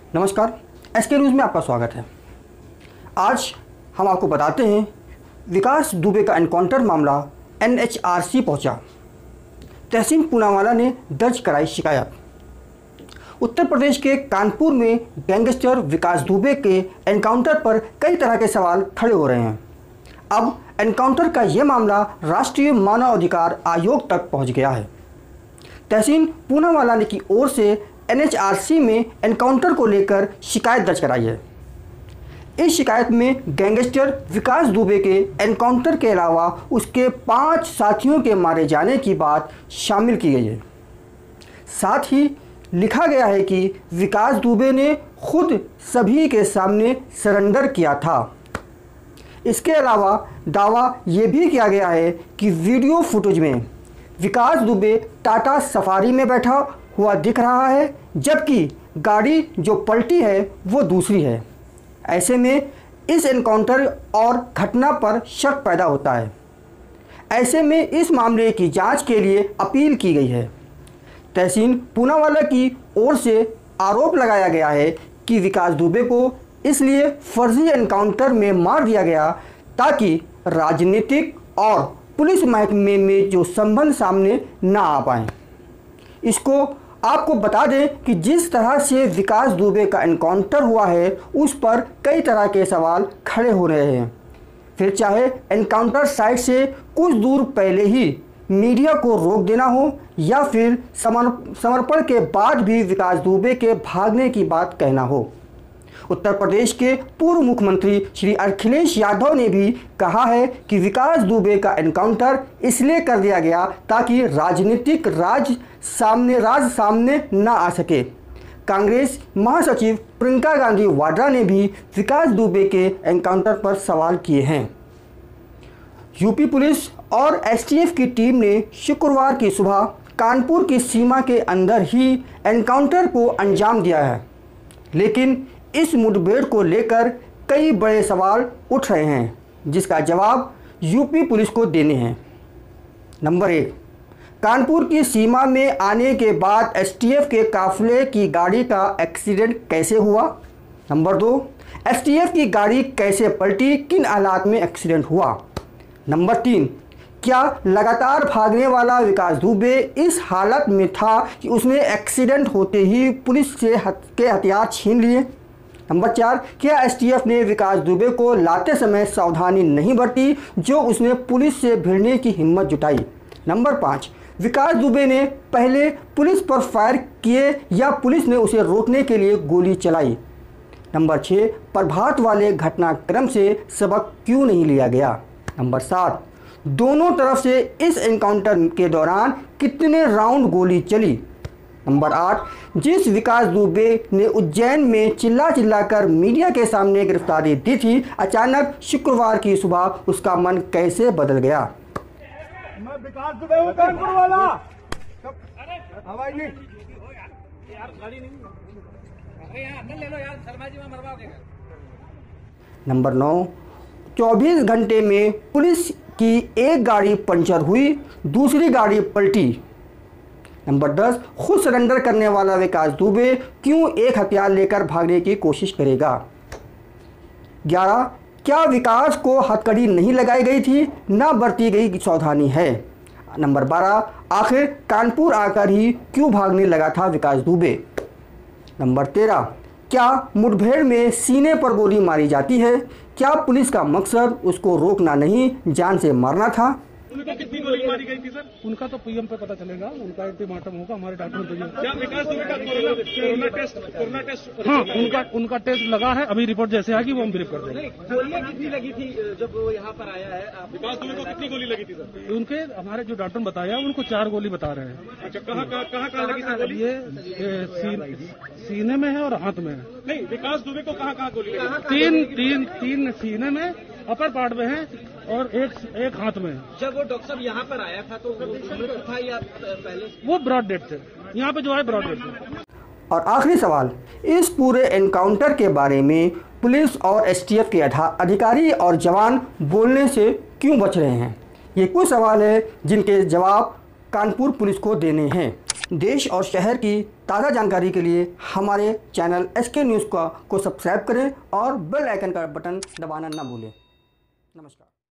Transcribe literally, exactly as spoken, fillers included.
नमस्कार, SK news में आपका स्वागत है। आज हम आपको बताते हैं विकास दुबे का एनकाउंटर मामला एन एच आर सी पहुंचा। तहसीन पूनावाला ने दर्ज कराई शिकायत। उत्तर प्रदेश के कानपुर में गैंगस्टर विकास दुबे के एनकाउंटर पर कई तरह के सवाल खड़े हो रहे हैं। अब एनकाउंटर का ये मामला राष्ट्रीय मानव अधिकार आयोग तक पहुंच गया है। तहसीन पूनावाला ने की ओर से एन एच आर सी में एनकाउंटर को लेकर शिकायत दर्ज कराई है। इस शिकायत में गैंगस्टर विकास दुबे के एनकाउंटर के अलावा उसके पांच साथियों के मारे जाने की बात शामिल की गई है। साथ ही लिखा गया है कि विकास दुबे ने खुद सभी के सामने सरेंडर किया था। इसके अलावा दावा ये भी किया गया है कि वीडियो फुटेज में विकास दुबे टाटा सफारी में बैठा हुआ दिख रहा है, जबकि गाड़ी जो पलटी है वो दूसरी है। ऐसे में इस एनकाउंटर और घटना पर शक पैदा होता है। ऐसे में इस मामले की जांच के लिए अपील की गई है। तहसीन पूनावाला की ओर से आरोप लगाया गया है कि विकास दुबे को इसलिए फर्जी एनकाउंटर में मार दिया गया ताकि राजनीतिक और पुलिस महकमे में जो संबंध सामने ना आ पाए। इसको आपको बता दें कि जिस तरह से विकास दुबे का एनकाउंटर हुआ है उस पर कई तरह के सवाल खड़े हो रहे हैं। फिर चाहे एनकाउंटर साइट से कुछ दूर पहले ही मीडिया को रोक देना हो या फिर समर्पण के बाद भी विकास दुबे के भागने की बात कहना हो। उत्तर प्रदेश के पूर्व मुख्यमंत्री श्री अखिलेश यादव ने भी कहा है कि विकास दुबे का एनकाउंटर इसलिए कर दिया गया ताकि राजनीतिक राज सामने राज सामने न आ सके। कांग्रेस महासचिव प्रियंका गांधी वाड्रा ने भी विकास दुबे के एनकाउंटर पर सवाल किए हैं। यूपी पुलिस और एस टी एफ की टीम ने शुक्रवार की सुबह कानपुर की सीमा के अंदर ही एनकाउंटर को अंजाम दिया है, लेकिन इस मुठभेड़ को लेकर कई बड़े सवाल उठ रहे हैं, जिसका जवाब यूपी पुलिस को देने हैं। नंबर एक, कानपुर की सीमा में आने के बाद एस टी एफ के काफिले की गाड़ी का एक्सीडेंट कैसे हुआ। नंबर दो, एस टी एफ की गाड़ी कैसे पलटी, किन हालात में एक्सीडेंट हुआ। नंबर तीन, क्या लगातार भागने वाला विकास दुबे इस हालत में था कि उसने एक्सीडेंट होते ही पुलिस से हथ, के हथियार छीन लिए। नंबर चार, क्या एस टी एफ ने विकास दुबे को लाते समय सावधानी नहीं बरती जो उसने पुलिस से भिड़ने की हिम्मत जुटाई। नंबर पाँच, विकास दुबे ने पहले पुलिस पर फायर किए या पुलिस ने उसे रोकने के लिए गोली चलाई। नंबर छः, प्रभात वाले घटनाक्रम से सबक क्यों नहीं लिया गया। नंबर सात, दोनों तरफ से इस एनकाउंटर के दौरान कितने राउंड गोली चली। नंबर आठ, जिस विकास दुबे ने उज्जैन में चिल्ला चिल्ला कर मीडिया के सामने गिरफ्तारी दी थी, अचानक शुक्रवार की सुबह उसका मन कैसे बदल गया। मैं विकास दुबे हूं, कानपुर वाला। हवाई नहीं यार, गाड़ी नहीं। अरे यार अंदर ले लो यार, शर्मा जी वहां मरवाओगे। नंबर नौ, चौबीस घंटे में पुलिस की एक गाड़ी पंचर हुई, दूसरी गाड़ी पलटी। नंबर दस, खुद सरेंडर करने वाला विकास दुबे क्यों एक हथियार लेकर भागने की कोशिश करेगा। ग्यारह, क्या विकास को हथकड़ी नहीं लगाई गई थी, न बरती गई सावधानी है। नंबर बारह, आखिर कानपुर आकर ही क्यों भागने लगा था विकास दुबे। नंबर तेरह, क्या मुठभेड़ में सीने पर गोली मारी जाती है, क्या पुलिस का मकसद उसको रोकना नहीं जान से मारना था। उनका कितनी गोली मारी गई थी सर? उनका तो पीएम पे पता चलेगा, उनका एंटीमार्टम होगा, हमारे डॉक्टर को। क्या विकास दुबे का कोरोना टेस्ट कोरोना टेस्ट हाँ, उनका उनका टेस्ट लगा है, अभी रिपोर्ट जैसे आएगी वो हम ब्रीफ कर देंगे। गोलियां कितनी लगी थी जब वो यहाँ पर आया है? विकास दुबे को कितनी गोली लगी थी सर? उनके हमारे जो डॉक्टर बताया उनको चार गोली बता रहे हैं। अच्छा, कहाँ कहाँ कहाँ लगी थी? ये सीने में है और हाथ में है। नहीं, विकास दुबे को कहाँ कहाँ गोली लगी? तीन तीन तीन सीने में, अपर पार्ट में है और एक एक हाथ में। जब वो डॉक्टर साहब यहाँ पर आया था तो वो था या पहले? वो ब्रॉड डेड थे, यहाँ पे जो है ब्रॉड डेड थे। और आखिरी सवाल, इस पूरे एनकाउंटर के बारे में पुलिस और एस टी एफ के अधिकारी और जवान बोलने से क्यों बच रहे हैं। ये कुछ सवाल है जिनके जवाब कानपुर पुलिस को देने हैं। देश और शहर की ताज़ा जानकारी के लिए हमारे चैनल एस के न्यूज़ का को सब्सक्राइब करें और बेल आइकन का बटन दबाना ना भूलें। नमस्कार।